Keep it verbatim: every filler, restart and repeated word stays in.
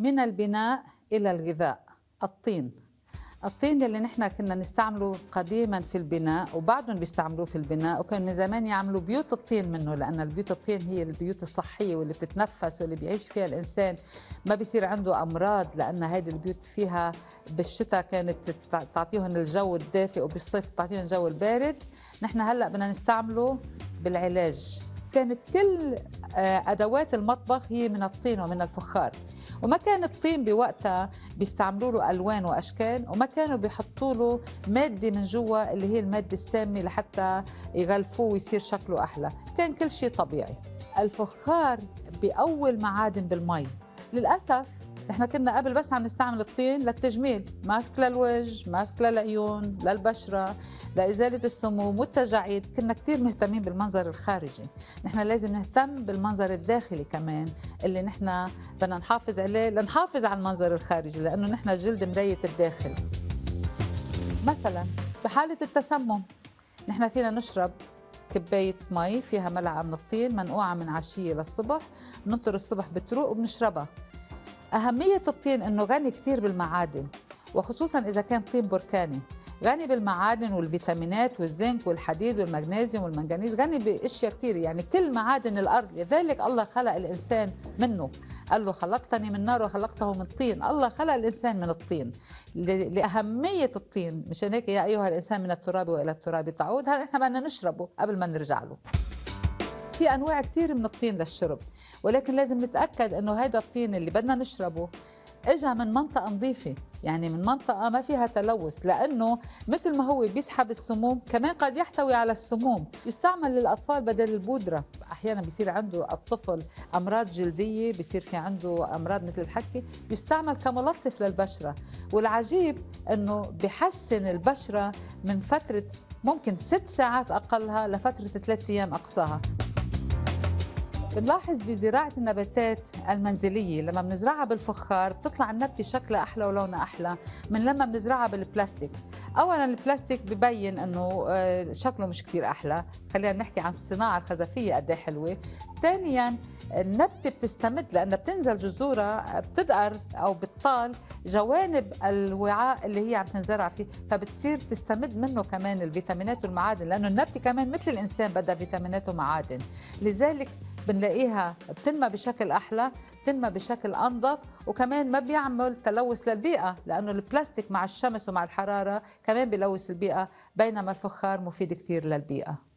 من البناء إلى الغذاء. الطين الطين اللي نحن كنا نستعمله قديما في البناء وبعدهم بيستعملوه في البناء، وكان من زمان يعملوا بيوت الطين منه، لأن البيوت الطين هي البيوت الصحية واللي بتتنفس واللي بيعيش فيها الإنسان ما بيصير عنده أمراض، لأن هذه البيوت فيها بالشتاء كانت تعطيهم الجو الدافئ وبالصيف تعطيهم الجو البارد. نحن هلأ بدنا نستعمله بالعلاج. كانت كل أدوات المطبخ هي من الطين ومن الفخار، وما كان الطين بوقتها بيستعملوا له ألوان وأشكال، وما كانوا بيحطوا له مادة من جوا اللي هي المادة السامة لحتى يغلفوه ويصير شكله أحلى. كان كل شيء طبيعي. الفخار بأول معادن بالمي. للأسف نحن كنا قبل بس عم نستعمل الطين للتجميل، ماسك للوجه، ماسك للعيون، للبشرة، لإزالة السموم والتجاعيد. كنا كتير مهتمين بالمنظر الخارجي. نحن لازم نهتم بالمنظر الداخلي كمان اللي نحن بدنا نحافظ عليه، لنحافظ على المنظر الخارجي، لأنه نحن جلد مراية الداخل. مثلا بحالة التسمم نحن فينا نشرب كباية مي فيها ملعقة من الطين منقوعة من عشية للصبح، ننطر الصبح بتروق وبنشربها. أهمية الطين أنه غني كتير بالمعادن، وخصوصاً إذا كان طين بركاني، غني بالمعادن والفيتامينات والزنك والحديد والمغنيسيوم والمنغنيز، غني بأشياء كتير، يعني كل معادن الأرض. لذلك الله خلق الإنسان منه، قال له خلقتني من نار وخلقته من طين. الله خلق الإنسان من الطين لأهمية الطين. مشان هيك يا أيها الإنسان من التراب وإلى التراب تعود. هل إحنا بدنا نشربه قبل ما نرجع له. في أنواع كتير من الطين للشرب، ولكن لازم نتأكد أنه هذا الطين اللي بدنا نشربه إجا من منطقة نظيفة، يعني من منطقة ما فيها تلوث، لأنه مثل ما هو بيسحب السموم كمان قد يحتوي على السموم. يستعمل للأطفال بدل البودرة. أحيانا بيصير عنده الطفل أمراض جلدية، بيصير في عنده أمراض مثل الحكة، يستعمل كملطف للبشرة. والعجيب أنه بحسن البشرة من فترة ممكن ست ساعات أقلها لفترة ثلاثة أيام أقصاها. بنلاحظ بزراعة النباتات المنزلية لما بنزرعها بالفخار بتطلع النبتة شكلها أحلى ولونها أحلى من لما بنزرعها بالبلاستيك. أولاً البلاستيك ببين أنه شكله مش كتير أحلى، خلينا نحكي عن الصناعة الخزفية قد ايه حلوة. ثانياً النبتة بتستمد لأنها بتنزل جذورها بتدقر أو بتطال جوانب الوعاء اللي هي عم تنزرع فيه، فبتصير تستمد منه كمان الفيتامينات والمعادن، لأنه النبتة كمان مثل الإنسان بدها فيتامينات ومعادن. لذلك بنلاقيها بتنمى بشكل أحلى، بتنمى بشكل أنظف، وكمان ما بيعمل تلوث للبيئة، لأنه البلاستيك مع الشمس ومع الحرارة كمان بيلوث البيئة، بينما الفخار مفيد كتير للبيئة.